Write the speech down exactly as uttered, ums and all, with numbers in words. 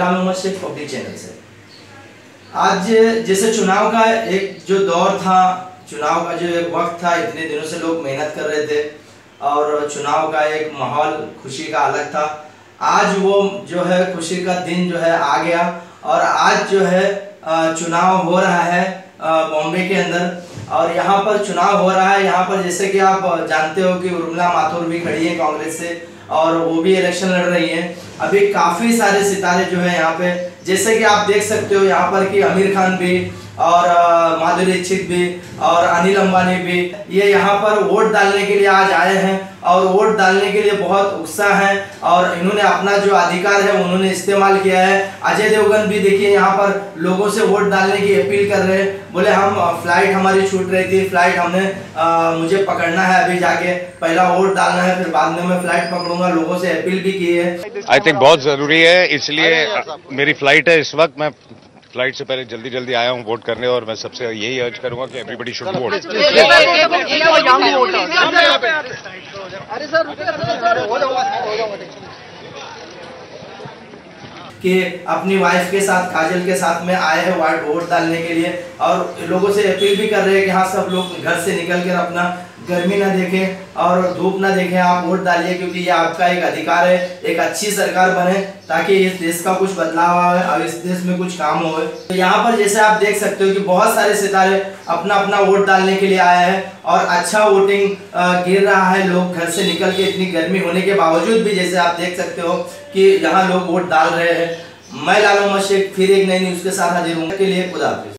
लाल Mohammad Sheikh public channel से। आज जैसे चुनाव का एक जो दौर था, चुनाव का जो एक वक्त था, इतने दिनों से लोग मेहनत कर रहे थे और चुनाव का एक माहौल खुशी का अलग था। आज वो जो है खुशी का दिन जो है आ गया और आज जो है चुनाव हो रहा है बॉम्बे के अंदर और यहाँ पर चुनाव हो रहा है। यहाँ पर जैसे कि आप जानते हो कि उर्मिला माथुर भी खड़ी है कांग्रेस से और वो भी इलेक्शन लड़ रही है। अभी काफ़ी सारे सितारे जो है यहाँ पे, जैसे कि आप देख सकते हो यहाँ पर कि आमिर खान भी और माधुरी दीक्षित भी और अनिल अंबानी भी ये यहाँ पर वोट डालने के लिए आज आए हैं और वोट डालने के लिए बहुत उत्साह है और इन्होंने अपना जो अधिकार है उन्होंने इस्तेमाल किया है। अजय देवगन भी देखिए यहाँ पर लोगों से वोट डालने की अपील कर रहे हैं, बोले हम फ्लाइट हमारी छूट रही थी, फ्लाइट हमने आ, मुझे पकड़ना है, अभी जाके पहला वोट डालना है, फिर बाद में मैं फ्लाइट पकड़ूंगा, लोगों से अपील भी की है। आई थिंक बहुत जरूरी है, इसलिए मेरी फ्लाइट है इस वक्त। मैं फ्लाइट से पहले जल्दी जल्दी आया हूं वोट करने और मैं सबसे यही अर्ज करूंगा कि एवरीबॉडी शुड वोट। कि अपनी वाइफ के साथ, काजल के साथ में आए हैं वोट डालने के लिए और लोगों से अपील भी कर रहे हैं कि हाँ सब लोग घर से निकल कर अपना गर्मी ना देखें और धूप ना देखें, आप वोट डालिए क्योंकि ये आपका एक अधिकार है। एक अच्छी सरकार बने ताकि इस देश का कुछ बदलाव आए और इस देश में कुछ काम हो। तो यहाँ पर जैसे आप देख सकते हो कि बहुत सारे सितारे अपना अपना वोट डालने के लिए आए हैं और अच्छा वोटिंग गिर रहा है। लोग घर से निकल के इतनी गर्मी होने के बावजूद भी जैसे आप देख सकते हो कि यहाँ लोग वोट डाल रहे हैं। मैं लाल मोहम्मद शेख फिर एक नई न्यूज़ के साथ हाजिर हूँ। के लिए खुदा हाफिज़।